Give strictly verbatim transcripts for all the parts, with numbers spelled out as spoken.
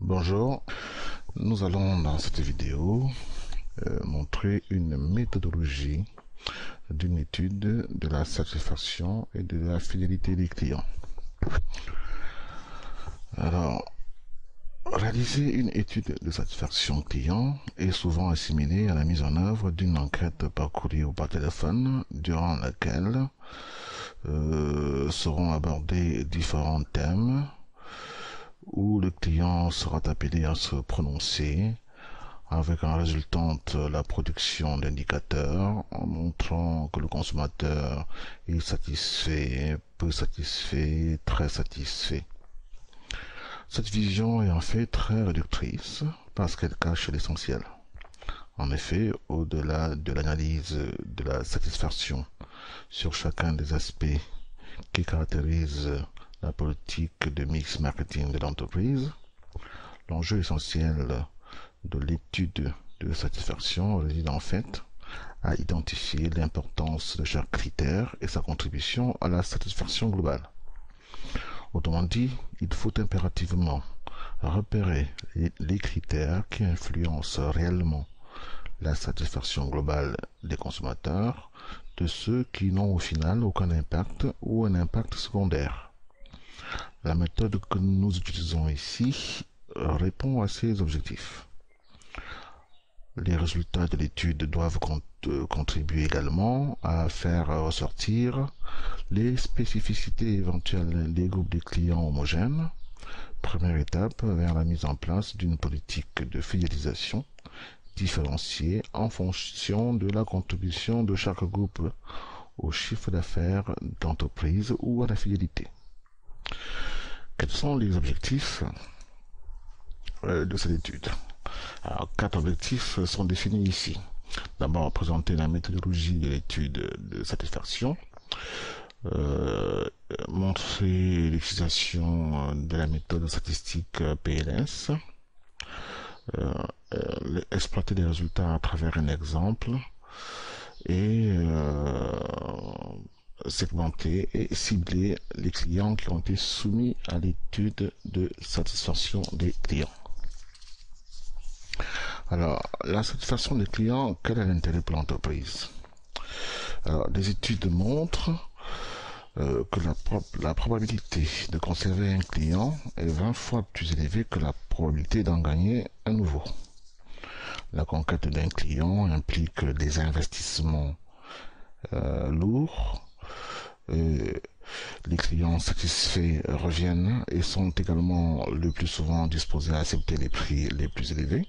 Bonjour, nous allons dans cette vidéo euh, montrer une méthodologie d'une étude de la satisfaction et de la fidélité des clients. Alors, réaliser une étude de satisfaction client est souvent assimilé à la mise en œuvre d'une enquête par courrier ou par téléphone, durant laquelle euh, seront abordés différents thèmes où le client sera appelé à se prononcer, avec en résultante la production d'indicateurs en montrant que le consommateur est satisfait, peu satisfait, très satisfait. Cette vision est en fait très réductrice parce qu'elle cache l'essentiel. En effet, au-delà de l'analyse de la satisfaction sur chacun des aspects qui caractérisent la politique de mix marketing de l'entreprise, l'enjeu essentiel de l'étude de satisfaction réside en fait à identifier l'importance de chaque critère et sa contribution à la satisfaction globale. Autrement dit, il faut impérativement repérer les critères qui influencent réellement la satisfaction globale des consommateurs de ceux qui n'ont au final aucun impact ou un impact secondaire. La méthode que nous utilisons ici répond à ces objectifs. Les résultats de l'étude doivent contribuer également à faire ressortir les spécificités éventuelles des groupes de clients homogènes, première étape vers la mise en place d'une politique de fidélisation différenciée en fonction de la contribution de chaque groupe au chiffre d'affaires d'entreprise ou à la fidélité. Quels sont les objectifs euh, de cette étude? Alors, quatre objectifs sont définis ici. D'abord, présenter la méthodologie de l'étude de satisfaction, euh, montrer l'utilisation de la méthode statistique P L S, euh, euh, exploiter les résultats à travers un exemple et euh, segmenter et cibler les clients qui ont été soumis à l'étude de satisfaction des clients. Alors, la satisfaction des clients, quel est l'intérêt pour l'entreprise? Alors, des études montrent euh, que la, pro la probabilité de conserver un client est vingt fois plus élevée que la probabilité d'en gagner un nouveau. La conquête d'un client implique des investissements euh, lourds. Euh, les clients satisfaits reviennent et sont également le plus souvent disposés à accepter les prix les plus élevés.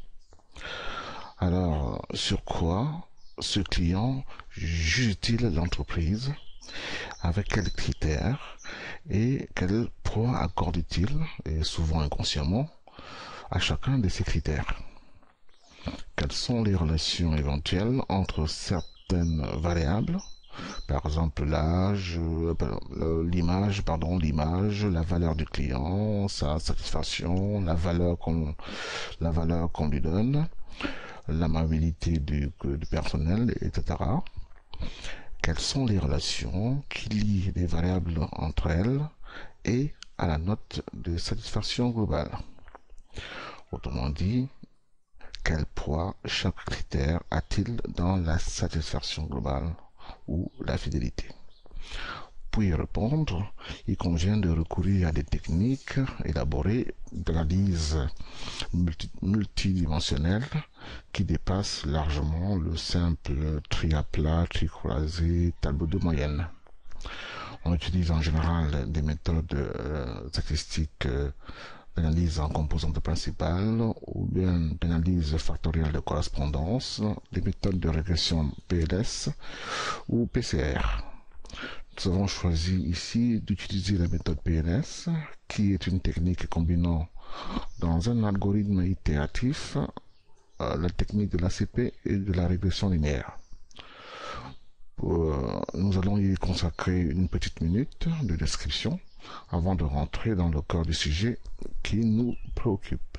Alors, sur quoi ce client juge-t-il l'entreprise? Avec quels critères? Et quel poids accorde-t-il, et souvent inconsciemment, à chacun de ces critères? Quelles sont les relations éventuelles entre certaines variables? Par exemple, l'âge, l'image, pardon, l'image, la valeur du client, sa satisfaction, la valeur qu'on, la valeur qu'on lui donne, l'amabilité du, du personnel, et cetera. Quelles sont les relations qui lient les variables entre elles et à la note de satisfaction globale? Autrement dit, quel poids chaque critère a-t-il dans la satisfaction globale ou la fidélité? Pour y répondre, il convient de recourir à des techniques élaborées d'analyse multi multidimensionnelle qui dépassent largement le simple tri à plat, tri croisé, tableau de moyenne. On utilise en général des méthodes euh, statistiques euh, d'analyse en composantes principales ou bien d'analyse factorielle de correspondance, des méthodes de régression P L S ou P C R. Nous avons choisi ici d'utiliser la méthode P L S, qui est une technique combinant dans un algorithme itératif euh, la technique de l'A C P et de la régression linéaire. Euh, nous allons y consacrer une petite minute de description avant de rentrer dans le cœur du sujet qui nous préoccupe.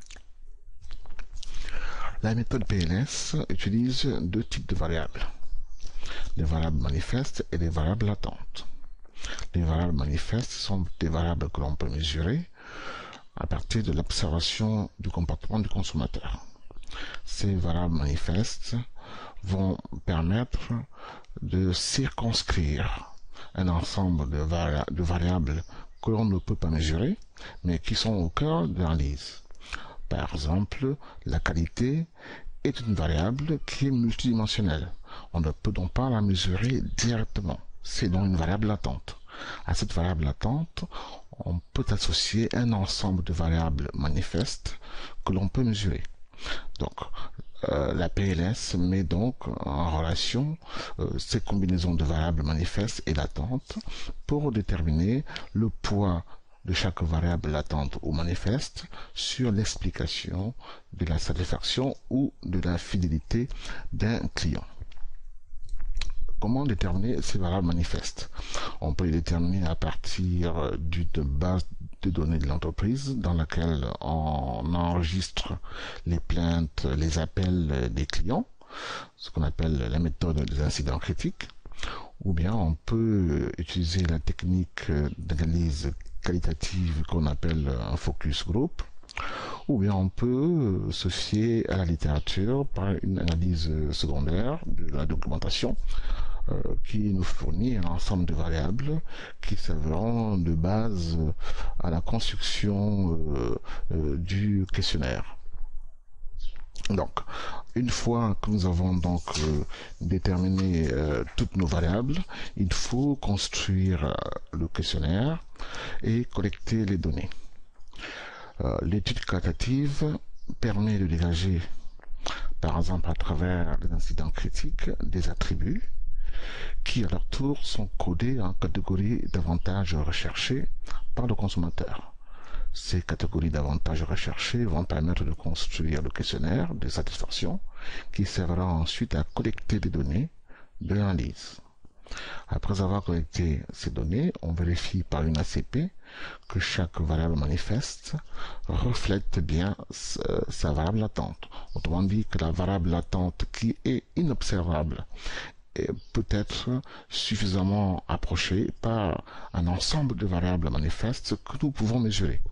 La méthode P L S utilise deux types de variables: les variables manifestes et les variables latentes. Les variables manifestes sont des variables que l'on peut mesurer à partir de l'observation du comportement du consommateur. Ces variables manifestes vont permettre de circonscrire un ensemble de, vari de variables que l'on ne peut pas mesurer, mais qui sont au cœur de l'analyse. Par exemple, la qualité est une variable qui est multidimensionnelle. On ne peut donc pas la mesurer directement. C'est donc une variable latente. À cette variable latente, on peut associer un ensemble de variables manifestes que l'on peut mesurer. Donc, euh, la P L S met donc en relation euh, ces combinaisons de variables manifestes et latentes pour déterminer le poids de chaque variable latente ou manifeste sur l'explication de la satisfaction ou de la fidélité d'un client. Comment déterminer ces variables manifestes? On peut les déterminer à partir d'une base de données de l'entreprise dans laquelle on enregistre les plaintes, les appels des clients, ce qu'on appelle la méthode des incidents critiques, ou bien on peut utiliser la technique d'analyse qualitative qu'on appelle un focus group, ou bien on peut se fier à la littérature par une analyse secondaire de la documentation euh, qui nous fournit un ensemble de variables qui serviront de base à la construction euh, euh, du questionnaire. Donc, une fois que nous avons donc euh, déterminé euh, toutes nos variables, il faut construire euh, le questionnaire et collecter les données. Euh, L'étude qualitative permet de dégager, par exemple à travers les incidents critiques, des attributs qui à leur tour sont codés en catégories d'avantages recherchés par le consommateur. Ces catégories d'avantages recherchés vont permettre de construire le questionnaire de satisfaction qui servira ensuite à collecter des données de l'analyse. Après avoir collecté ces données, on vérifie par une A C P que chaque variable manifeste reflète bien sa variable latente. Autrement dit, que la variable latente qui est inobservable peut être suffisamment approchée par un ensemble de variables manifestes que nous pouvons mesurer.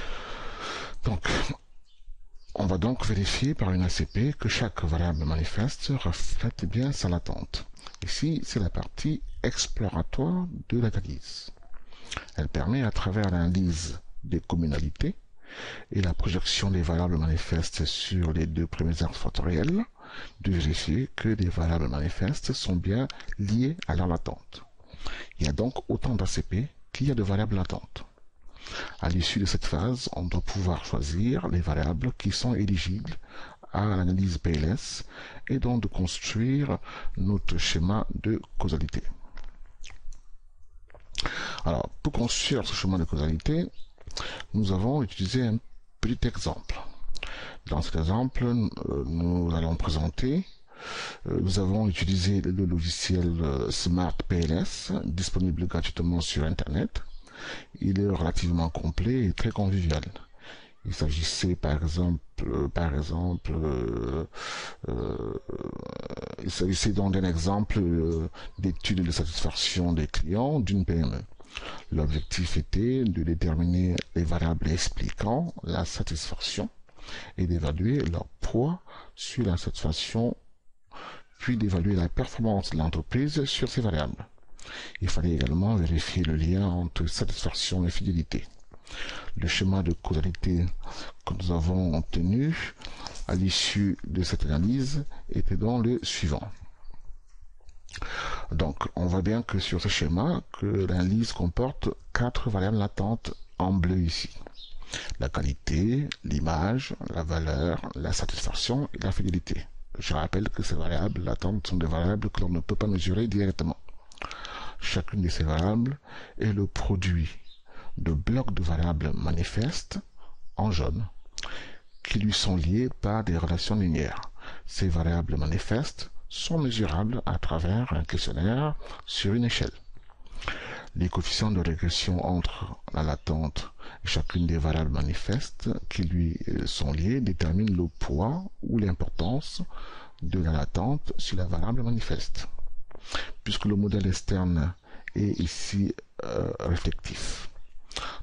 Donc, on va donc vérifier par une A C P que chaque variable manifeste reflète bien sa latente. Ici, c'est la partie exploratoire de l'analyse. Elle permet, à travers l'analyse des communalités et la projection des variables manifestes sur les deux premiers axes factoriels, de vérifier que les variables manifestes sont bien liées à leur latente. Il y a donc autant d'A C P qu'il y a de variables latentes. À l'issue de cette phase, on doit pouvoir choisir les variables qui sont éligibles à l'analyse P L S et donc de construire notre schéma de causalité. Alors, pour construire ce schéma de causalité, nous avons utilisé un petit exemple. Dans cet exemple, nous allons présenter, nous avons utilisé le logiciel Smart P L S, disponible gratuitement sur Internet. Il est relativement complet et très convivial. Il s'agissait par exemple, par exemple, euh, euh, il s'agissait donc d'un exemple euh, d'étude de satisfaction des clients d'une P M E. L'objectif était de déterminer les variables expliquant la satisfaction et d'évaluer leur poids sur la satisfaction, puis d'évaluer la performance de l'entreprise sur ces variables. Il fallait également vérifier le lien entre satisfaction et fidélité. Le schéma de causalité que nous avons obtenu à l'issue de cette analyse était donc le suivant. Donc, on voit bien que sur ce schéma, que l'analyse comporte quatre variables latentes en bleu ici. La qualité, l'image, la valeur, la satisfaction et la fidélité. Je rappelle que ces variables latentes sont des variables que l'on ne peut pas mesurer directement. Chacune de ces variables est le produit de blocs de variables manifestes en jaune qui lui sont liées par des relations linéaires. Ces variables manifestes sont mesurables à travers un questionnaire sur une échelle. Les coefficients de régression entre la latente et chacune des variables manifestes qui lui sont liées déterminent le poids ou l'importance de la latente sur la variable manifeste, puisque le modèle externe est ici euh, réflectif.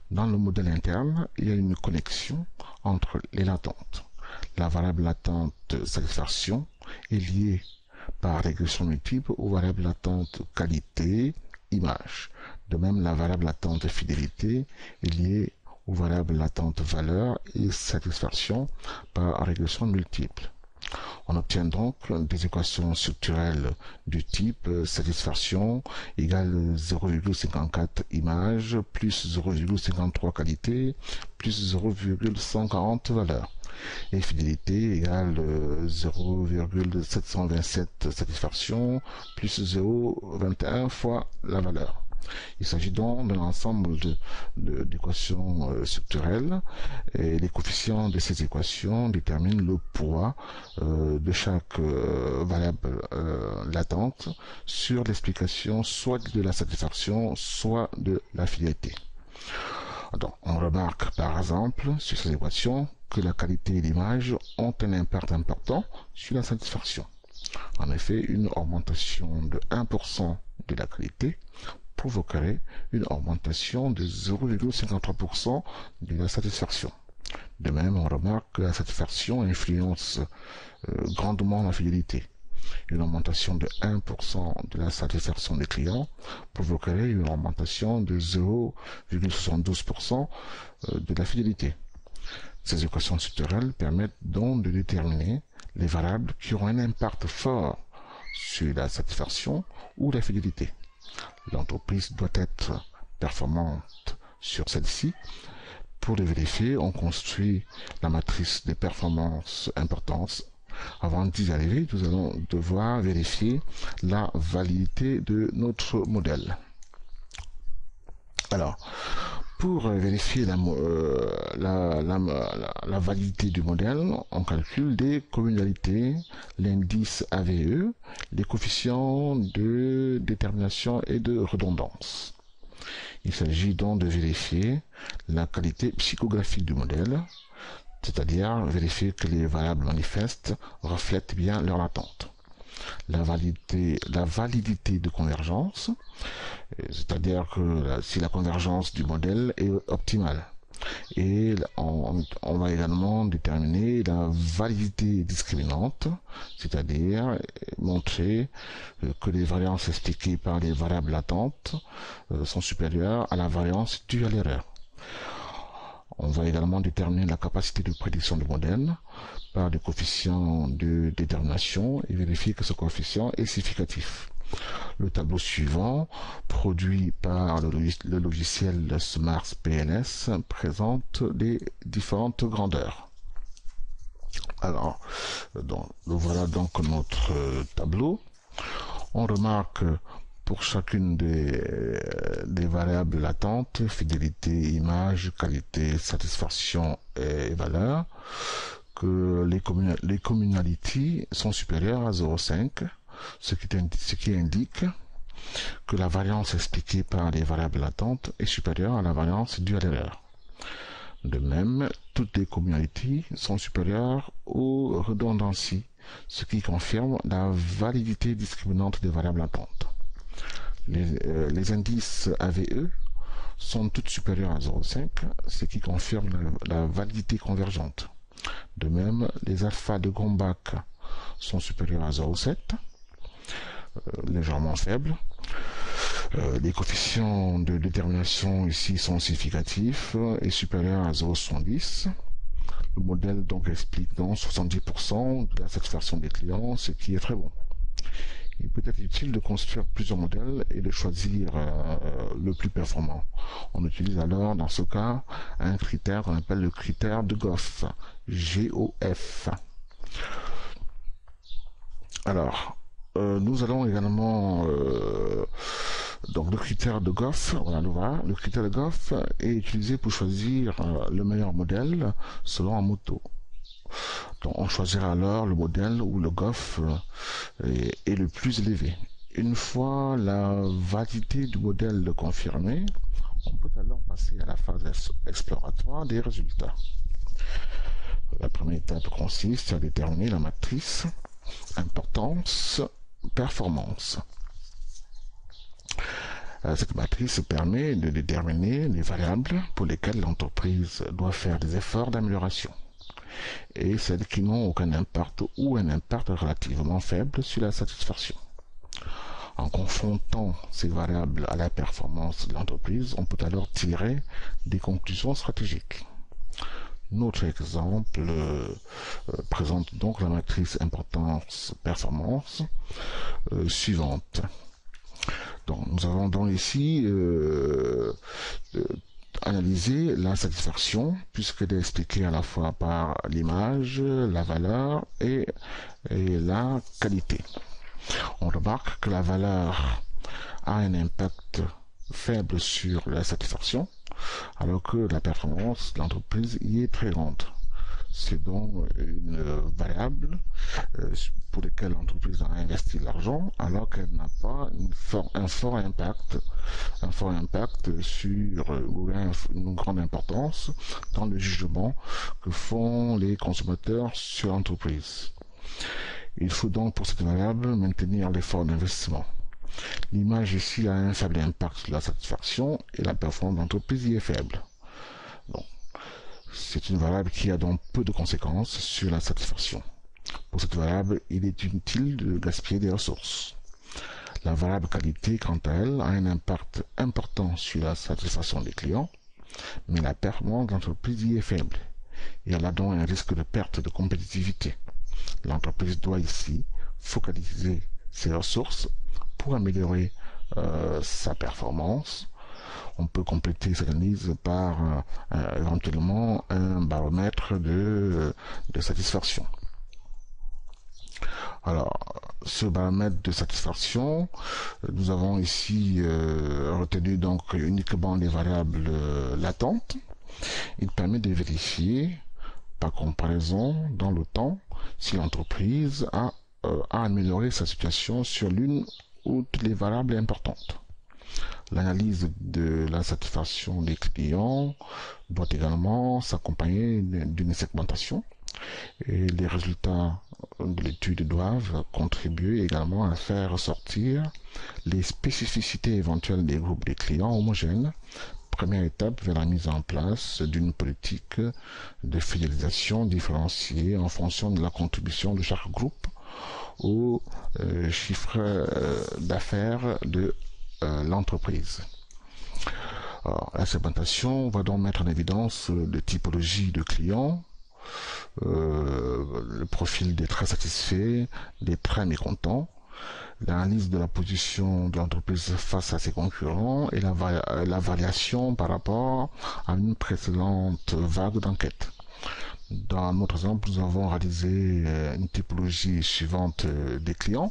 Dans le modèle interne, il y a une connexion entre les latentes. La variable latente satisfaction est liée par régression multiple aux variables latentes qualité, image. De même, la variable latente fidélité est liée aux variables latentes valeur et satisfaction par régression multiple. On obtient donc des équations structurelles du type satisfaction égale zéro virgule cinquante-quatre image plus zéro virgule cinquante-trois qualité plus zéro virgule cent quarante valeur et fidélité égale zéro virgule sept cent vingt-sept satisfaction plus zéro virgule vingt et un fois la valeur. Il s'agit donc d'un ensemble d'équations euh, structurelles et les coefficients de ces équations déterminent le poids euh, de chaque euh, variable euh, latente sur l'explication soit de la satisfaction, soit de la fidélité. Donc, on remarque par exemple sur ces équations que la qualité et l'image ont un impact important sur la satisfaction. En effet, une augmentation de un pour cent de la qualité provoquerait une augmentation de zéro virgule cinquante-trois pour cent de la satisfaction. De même, on remarque que la satisfaction influence euh, grandement la fidélité. Une augmentation de un pour cent de la satisfaction des clients provoquerait une augmentation de zéro virgule soixante-douze pour cent de la fidélité. Ces équations structurelles permettent donc de déterminer les variables qui auront un impact fort sur la satisfaction ou la fidélité. L'entreprise doit être performante sur celle-ci. Pour le vérifier, on construit la matrice des performances importantes. Avant d'y arriver, nous allons devoir vérifier la validité de notre modèle. Alors, pour vérifier la, euh, la, la, la, la validité du modèle, on calcule des communalités, l'indice A V E, les coefficients de détermination et de redondance. Il s'agit donc de vérifier la qualité psychographique du modèle, c'est-à-dire vérifier que les variables manifestes reflètent bien leur attente. La validité, la validité de convergence, c'est-à-dire que si la convergence du modèle est optimale. Et on, on va également déterminer la validité discriminante, c'est-à-dire montrer que les variances expliquées par les variables latentes sont supérieures à la variance due à l'erreur. On va également déterminer la capacité de prédiction du modèle par le coefficient de détermination et vérifier que ce coefficient est significatif. Le tableau suivant, produit par le logiciel Smart P L S, présente les différentes grandeurs. Alors, donc, voilà donc notre tableau. On remarque pour chacune des, des variables latentes, fidélité, image, qualité, satisfaction et valeur, que les, communa les communalities sont supérieures à zéro virgule cinq, ce qui, ce qui indique que la variance expliquée par les variables latentes est supérieure à la variance due à l'erreur. De même, toutes les communalities sont supérieures aux redundancies, ce qui confirme la validité discriminante des variables latentes. Les, euh, les indices A V E sont toutes supérieures à zéro virgule cinq, ce qui confirme la, la validité convergente. De même, les alphas de Gombach sont supérieurs à zéro virgule sept, euh, légèrement faibles. Euh, les coefficients de détermination ici sont significatifs et supérieurs à zéro virgule soixante-dix. Le modèle donc explique donc soixante-dix pour cent de la satisfaction des clients, ce qui est très bon. Il peut être utile de construire plusieurs modèles et de choisir euh, le plus performant. On utilise alors, dans ce cas, un critère qu'on appelle le critère de Goff, G O F. Alors, euh, nous allons également... Euh, donc le critère de Goff, voilà, le, voilà, le critère de Goff est utilisé pour choisir euh, le meilleur modèle selon un motto. Donc on choisira alors le modèle où le Goff est, est le plus élevé. Une fois la validité du modèle confirmée, on peut alors passer à la phase exploratoire des résultats. La première étape consiste à déterminer la matrice importance performance. Euh, cette matrice permet de déterminer les variables pour lesquelles l'entreprise doit faire des efforts d'amélioration et celles qui n'ont aucun impact ou un impact relativement faible sur la satisfaction. En confrontant ces variables à la performance de l'entreprise, on peut alors tirer des conclusions stratégiques. Notre exemple euh, présente donc la matrice importance-performance euh, suivante. Donc, nous avons donc ici euh, euh, analysé la satisfaction, puisqu'elle est expliquée à la fois par l'image, la valeur et, et la qualité. On remarque que la valeur a un impact faible sur la satisfaction, alors que la performance de l'entreprise y est très grande. C'est donc une variable euh, pour laquelle l'entreprise a investi l'argent, alors qu'elle n'a pas une for un fort impact, un fort impact sur ou une grande importance dans le jugement que font les consommateurs sur l'entreprise. Il faut donc pour cette variable maintenir l'effort d'investissement. L'image ici a un faible impact sur la satisfaction et la performance de l'entreprise y est faible. Donc, c'est une variable qui a donc peu de conséquences sur la satisfaction. Pour cette variable, il est inutile de gaspiller des ressources. La variable qualité, quant à elle, a un impact important sur la satisfaction des clients, mais la performance de l'entreprise y est faible et elle a donc un risque de perte de compétitivité. L'entreprise doit ici focaliser ses ressources pour améliorer euh, sa performance. On peut compléter cette analyse par euh, éventuellement un baromètre de, de satisfaction. Alors, ce baromètre de satisfaction, nous avons ici euh, retenu donc uniquement les variables euh, latentes. Il permet de vérifier par comparaison dans le temps si l'entreprise a, euh, a amélioré sa situation sur l'une ou toutes les variables importantes. L'analyse de la satisfaction des clients doit également s'accompagner d'une segmentation et les résultats de l'étude doivent contribuer également à faire ressortir les spécificités éventuelles des groupes de clients homogènes. Première étape vers la mise en place d'une politique de fidélisation différenciée en fonction de la contribution de chaque groupe au euh, chiffre euh, d'affaires de euh, l'entreprise. La segmentation va donc mettre en évidence les typologies de clients, euh, le profil des très satisfaits, des très mécontents, l'analyse de la position de l'entreprise face à ses concurrents et la, la variation par rapport à une précédente vague d'enquête. Dans notre exemple, nous avons réalisé une typologie suivante des clients.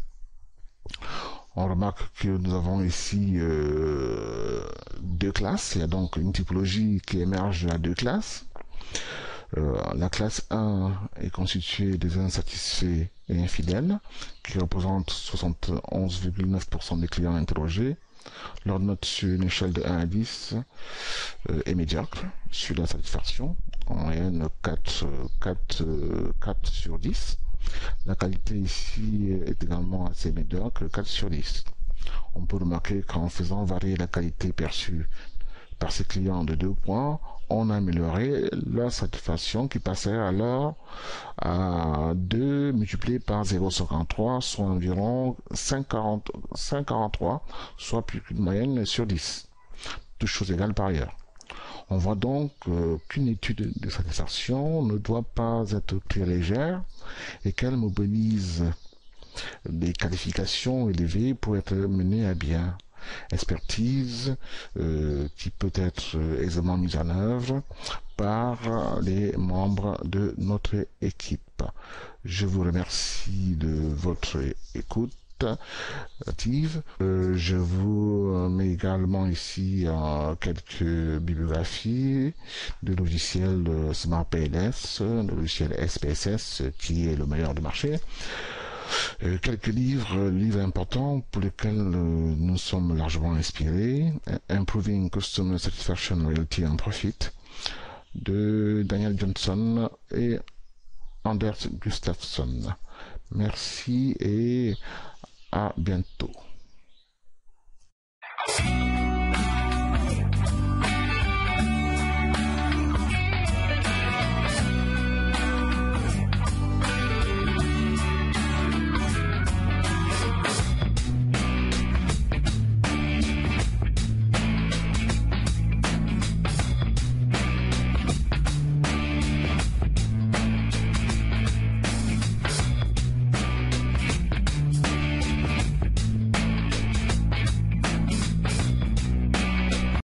On remarque que nous avons ici euh, deux classes. Il y a donc une typologie qui émerge à deux classes. Euh, la classe un est constituée des insatisfaits et infidèles, qui représentent soixante et onze virgule neuf pour cent des clients interrogés. Leur note sur une échelle de un à dix euh, est médiocre sur la satisfaction, en moyenne quatre, quatre, quatre sur dix. La qualité ici est également assez médiocre, quatre sur dix. On peut remarquer qu'en faisant varier la qualité perçue par ses clients de deux points, on a amélioré leur satisfaction qui passait alors à deux multiplié par zéro virgule cinquante-trois, soit environ cinq virgule quarante-trois, soit plus qu'une moyenne sur dix. Toutes choses égales par ailleurs. On voit donc euh, qu'une étude de satisfaction ne doit pas être très légère et qu'elle mobilise des qualifications élevées pour être menée à bien. Expertise euh, qui peut être aisément mise en œuvre par les membres de notre équipe. Je vous remercie de votre écoute active. Euh, je vous mets également ici euh, quelques bibliographies de logiciels de Smart P L S, de logiciel S P S S qui est le meilleur du marché. Euh, quelques livres, livres importants pour lesquels euh, nous sommes largement inspirés. Improving Customer Satisfaction, Loyalty and Profit de Daniel Johnson et Anders Gustafsson. Merci et à bientôt.